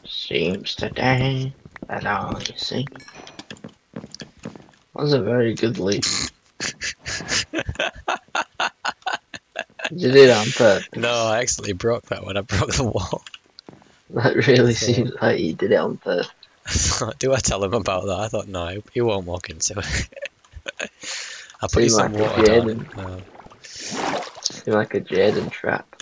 Seems today that all you see was a very good leap. You did it on purpose. No, I actually broke that when I broke the wall. That really seems like you did it on purpose. Do I tell him about that? I thought, no, he won't walk into it. I'll put you Seemed some like a water down. Jaden. Seemed like a Jaden trap.